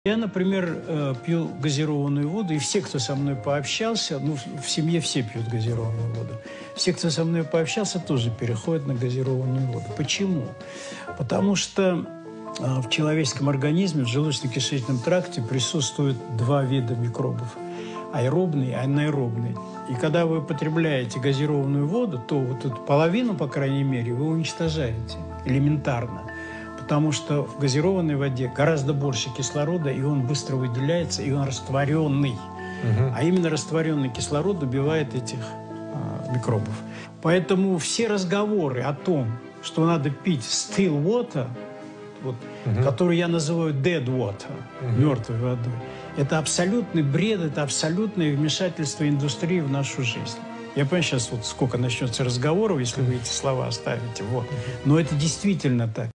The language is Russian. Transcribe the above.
Я, например, пью газированную воду, и все, кто со мной пообщался, ну, в семье все пьют газированную воду, все, кто со мной пообщался, тоже переходят на газированную воду. Почему? Потому что в человеческом организме, в желудочно-кишечном тракте присутствуют два вида микробов – аэробный и анаэробный. И когда вы употребляете газированную воду, то вот эту половину, по крайней мере, вы уничтожаете элементарно. Потому что в газированной воде гораздо больше кислорода, и он быстро выделяется, и он растворенный. А именно растворенный кислород убивает этих микробов. Поэтому все разговоры о том, что надо пить still water, вот, который я называю dead water, мертвой водой, это абсолютный бред, это абсолютное вмешательство индустрии в нашу жизнь. Я понимаю, сейчас вот сколько начнется разговоров, если вы эти слова оставите. Вот. Но это действительно так.